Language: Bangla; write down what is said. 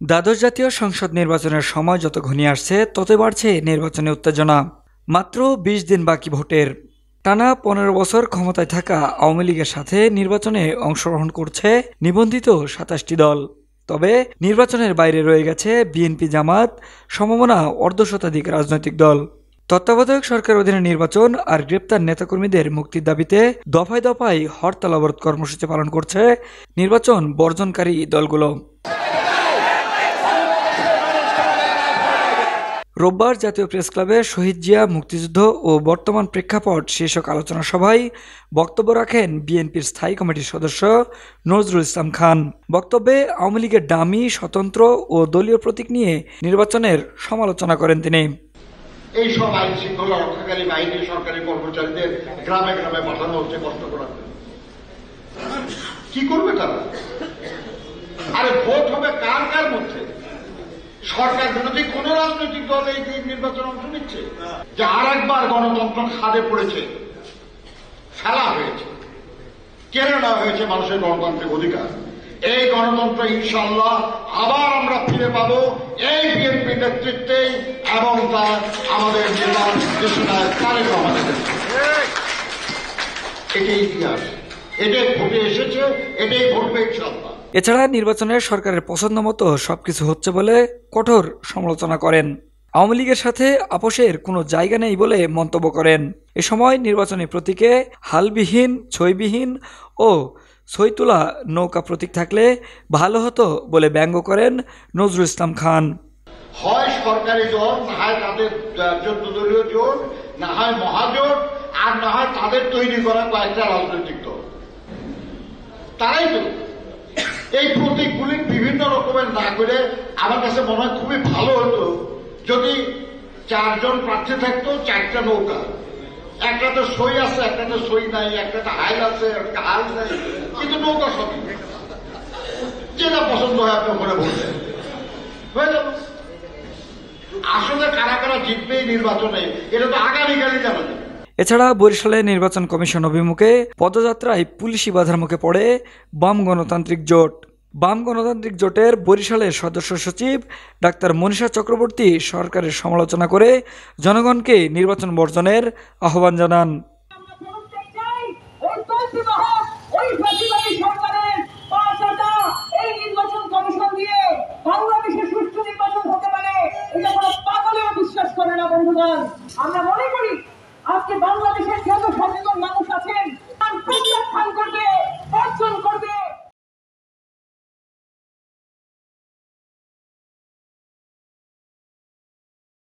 দ্বাদশ জাতীয় সংসদ নির্বাচনের সময় যত ঘনিয়ে আসছে ততই বাড়ছে নির্বাচনী উত্তেজনা। মাত্র ২০ দিন বাকি ভোটের। টানা ১৫ বছর ক্ষমতায় থাকা আওয়ামী লীগের সাথে নির্বাচনে অংশগ্রহণ করছে নিবন্ধিত ২৭টি দল। তবে নির্বাচনের বাইরে রয়ে গেছে বিএনপি, জামাত, সমমনা অর্ধশতাধিক রাজনৈতিক দল। তত্ত্বাবধায়ক সরকার অধীনে নির্বাচন আর গ্রেপ্তার নেতাকর্মীদের মুক্তির দাবিতে দফায় দফায় হরতাল অবরোধ কর্মসূচি পালন করছে নির্বাচন বর্জনকারী দলগুলো। রোববার জাতীয় প্রেস ক্লাবে শহীদ জিয়া, মুক্তিযুদ্ধ ও বর্তমান প্রেক্ষাপট শীর্ষক আলোচনা সভায় বক্তব্য রাখেন বিএনপির স্থায়ী কমিটির সদস্য নজরুল ইসলাম খান। বক্তব্যে আওয়ামী লীগের ডামি, স্বতন্ত্র ও দলীয় প্রতীক নিয়ে নির্বাচনের সমালোচনা করেন তিনি। এই সব আইন শৃঙ্খলা রক্ষাকারী বাহিনী সরকারি কর্মচারীদের গ্রামে গ্রামে পাঠানো হচ্ছে কষ্ট করাতে। কি করবে তারা? আরে ভোট হবে কার কার মধ্যে? সরকার বিরোধী কোন রাজনৈতিক দল এই নির্বাচন অংশ নিচ্ছে? যে আর একবার গণতন্ত্র খাদে পড়েছে, ফেলা হয়েছে, কেড়ে নেওয়া হয়েছে মানুষের গণতান্ত্রিক অধিকার। এই গণতন্ত্র ইনশাআল্লাহ আবার আমরা ফিরে পাবো এই বিএনপি নেতৃত্বেই এবং তার আমাদের দেশনায়ক তারেক রহমানের নেতৃত্বে। এটাই ইতিহাস, এটাই ভোটে এসেছে, এটাই ঘটবে ইনশাআল্লাহ। এছাড়া নির্বাচনের সরকারের পছন্দ মতো সবকিছু হচ্ছে বলে কঠোর সমালোচনা করেন। আওয়ামী লীগের সাথে আপোষের কোনো জায়গা নেই বলে মন্তব্য করেন। এ সময় নির্বাচনী প্রতীকে হালবিহীন, ছইবিহীন ও ছইতুলা নৌকা প্রতীক থাকলে ভালো হতো বলে ব্যঙ্গ করেন নজরুল ইসলাম খান। হয় সরকারি দল, না হয় তাদের ১৪ দলীয় জোট, না হয় মহাজোট, আর না হয় তাদের তৈরি করা কয়েকটা রাজনৈতিক দল। তারাই তো এই প্রতীকগুলি বিভিন্ন রকমের না করে আমার কাছে মনে হয় খুবই ভালো হতো যদি ৪ জন প্রার্থী থাকতো, ৪টা নৌকা, একটাতে সই আছে, একটাতে সই নাই, একটাতে হাইল আছে, একটা হাইল নাই, কিন্তু নৌকা সবই যেটা পছন্দ হয় আপনি ওখানে বলছেন হয়ে যাবে। আসলে কারা কারা জিতবে এই নির্বাচনে এটা তো আগামীকালই জানা যাবে। এছাড়া বরিশালে নির্বাচন কমিশন অভিমুখে পদযাত্রায় পুলিশি বাধার মুখে পড়ে বাম গণতান্ত্রিক জোট। বাম গণতান্ত্রিক জোটের বরিশালের সদস্য সচিব ডাক্তার মনীষা চক্রবর্তী সরকারের সমালোচনা করে জনগণকে নির্বাচন বর্জনের আহ্বান জানান।